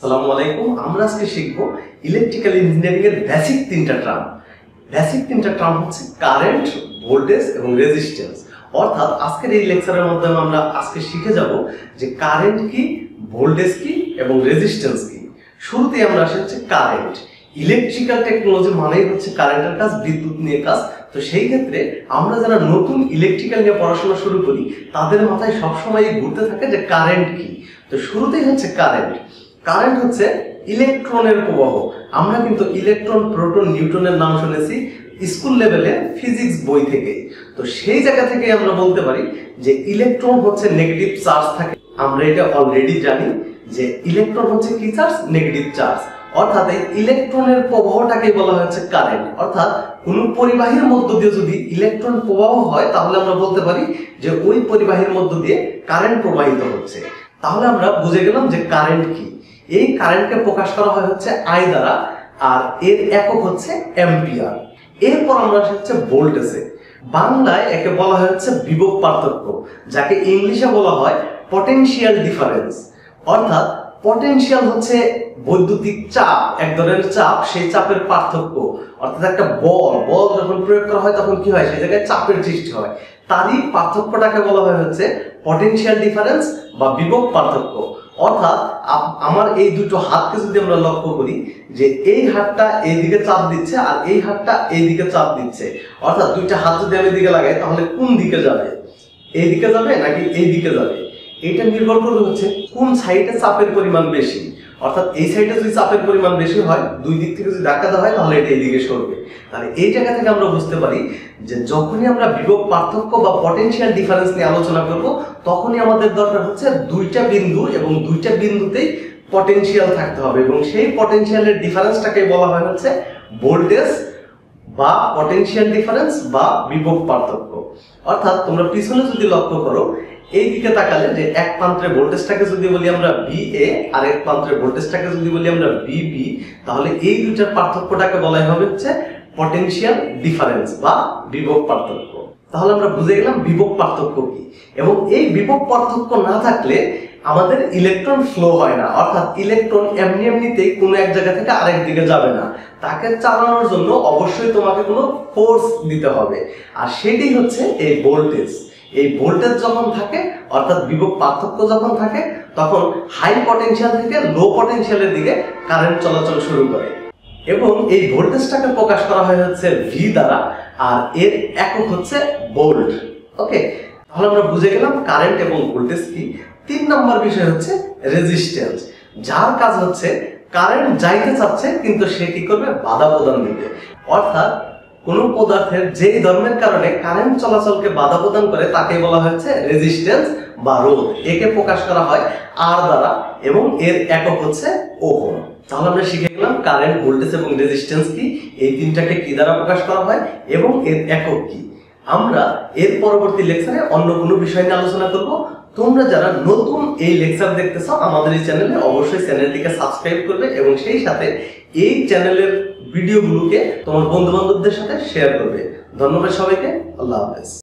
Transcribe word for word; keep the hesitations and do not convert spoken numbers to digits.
আসসালামু আলাইকুম। আমরা আজকে শিখব ইলেকট্রিক্যাল ইঞ্জিনিয়ারিং এর বেসিক তিনটা টার্ম। বেসিক তিনটা টার্ম হচ্ছে কারেন্ট, ভোল্টেজ এবং রেজিস্ট্যান্স। অর্থাৎ আজকের এই লেকচারের মাধ্যমে আমরা আজকে শিখে যাব যে কারেন্ট কি, ভোল্টেজ কি এবং রেজিস্ট্যান্স কি। শুরুতে আমরা আসি হচ্ছে কারেন্ট। ইলেকট্রিক্যাল টেকনোলজি মানেই হচ্ছে কারেন্টের কাজ, বিদ্যুৎ নিয়ে কাজ। তো সেই ক্ষেত্রে আমরা যারা নতুন ইলেকট্রিক্যাল নিয়ে পড়াশোনা শুরু করি তাদের মাথায় সবসময় ঘুরতে থাকে যে কারেন্ট কি। তো শুরুতেই হচ্ছে কারেন্ট। কারেন্ট হচ্ছে ইলেকট্রনের প্রবাহ। আমরা কিন্তু ইলেকট্রন, প্রোটন, নিউটনের নাম শুনেছি স্কুল লেভেলে ফিজিক্স বই থেকে। তো সেই জায়গা থেকে আমরা বলতে পারি যে ইলেকট্রন হচ্ছে নেগেটিভ চার্জ থাকে। আমরা এটা অলরেডি জানি যে ইলেকট্রন হচ্ছে কি চার্জ? Negative charge. অর্থাৎ এই ইলেকট্রনের প্রবাহটাকে বলা হচ্ছে কারেন্ট। অর্থাৎ কোন পরিবাহীর মধ্য দিয়ে যদি ইলেকট্রন প্রবাহ হয় তাহলে আমরা বলতে পারি যে ওই পরিবাহীর মধ্য দিয়ে কারেন্ট প্রবাহিত হচ্ছে। তাহলে আমরা বুঝে গেলাম যে কারেন্ট কি। এই কারেন্টকে প্রকাশ করা হয় হচ্ছে আই দ্বারা, আর এর একক হচ্ছে অ্যাম্পিয়ার। এরপর আমরা হচ্ছে ভোল্টেজে। বাংলায় একে বলা হয় হচ্ছে বিভব পার্থক্য, যাকে ইংলিশে বলা হয় পটেনশিয়াল ডিফারেন্স। অর্থাৎ পটেনশিয়াল হচ্ছে বৈদ্যুতিক চাপ, এক ধরনের চাপ, সেই চাপের পার্থক্য। অর্থাৎ একটা বল বল যখন প্রয়োগ করা হয় তখন কি হয়? সেই জায়গায় চাপের সৃষ্টি হয়। তারই পার্থক্যটাকে বলা হয় হচ্ছে পটেনশিয়াল ডিফারেন্স বা বিভব পার্থক্য। অর্থাৎ আমার এই দুটো হাতকে যদি আমরা লক্ষ্য করি যে এই হাতটা এইদিকে চাপ দিচ্ছে আর এই হাতটা এইদিকে চাপ দিচ্ছে, অর্থাৎ দুইটা হাত যদি আমি দিকে লাগাই তাহলে কোন দিকে যাবে? এই দিকে যাবে নাকি এই দিকে যাবে? এটা নির্ভর করবে হচ্ছে কোন সাইডে চাপের পরিমাণ বেশি। অর্থাৎ এই সাইডে যদি চাপের পরিমাণ বেশি হয়, দুই দিক থেকে যদি ধাক্কা দেওয়া হয় তাহলে এটা এইদিকে সরবে। তাহলে এই জায়গা থেকে আমরা বুঝতে পারি যে যখনই আমরা বিভব পার্থক্য বা পটেনশিয়াল ডিফারেন্স নিয়ে আলোচনা করব তখনই আমাদের দরকার হচ্ছে দুইটা বিন্দু এবং দুইটা বিন্দুতেই পটেনশিয়াল থাকতে হবে, এবং সেই পটেনশিয়ালের ডিফারেন্সটাকে বলা হয় হচ্ছে ভোল্টেজ বা পটেনশিয়াল ডিফারেন্স বা বিভব পার্থক্য। অর্থাৎ তোমরা পিছনে যদি লক্ষ্য করো, এই দিকে তাকালে যে এক প্রান্তের ভোল্টেজটাকে যদি বলি আমরা ভি এ আর এক প্রান্তের ভোল্টেজটাকে যদি বলি আমরা ভি বি, তাহলে এই দুইটার পার্থক্যটাকে বলাই হবে হচ্ছে পটেনশিয়াল ডিফারেন্স বা বিভব পার্থক্য। তাহলে আমরা বুঝে গেলাম বিভব পার্থক্য কি। এবং এই বিভব পার্থক্য না থাকলে আমাদের ইলেকট্রন ফ্লো হয় না। অর্থাৎ ইলেকট্রন এমনি এমনিতেই কোনো এক জায়গা থেকে আরেক দিকে যাবে না। তাকে চালানোর জন্য অবশ্যই তোমাকে কোনো ফোর্স দিতে হবে, আর সেটি হচ্ছে এই ভোল্টেজ। এই ভোল্টেজ যখন থাকে, অর্থাৎ বিভব পার্থক্য যখন থাকে, তখন হাই পটেনশিয়াল থেকে লো পটেনশিয়ালের দিকে কারেন্ট চলাচল শুরু করে। এবং এই ভোল্টেজটাকে প্রকাশ করা হয় হচ্ছে ভি দ্বারা, আর এর একক হচ্ছে ভোল্ট। ওকে, তাহলে আমরা বুঝে গেলাম কারেন্ট এবং ভোল্টেজ কি। তিন নম্বর বিষয় হচ্ছে রেজিস্ট্যান্স, যার কাজ হচ্ছে কারেন্ট যাইতে চাচ্ছে কিন্তু সে কি করবে? বাধা প্রদান দিবে। অর্থাৎ কোন পদার্থের যেই ধর্মের কারণে কারেন্ট চলাচলকে বাধা প্রদান করে তাকে বলা হচ্ছে রেজিস্ট্যান্স বা রোধ। একে প্রকাশ করা হয় আর দ্বারা এবং এর একক হচ্ছে ওহম। তাহলে আমরা শিখে গেলাম কারেন্ট, ভোল্টেজ এবং রেজিস্ট্যান্স কি, এই তিনটাকে কি দ্বারা প্রকাশ করা হয় এবং এর একক কি। আমরা এর পরবর্তী লেকচারে অন্য কোনো বিষয় নিয়ে আলোচনা করব। তোমরা যারা নতুন এই লেকচার দেখতেছো আমাদের এই চ্যানেলে, অবশ্যই চ্যানেলটিকে সাবস্ক্রাইব করবে এবং সেই সাথে এই চ্যানেলের ভিডিওগুলোকে তোমার বন্ধু বান্ধবদের সাথে শেয়ার করবে। ধন্যবাদ সবাইকে। আল্লাহ হাফেজ।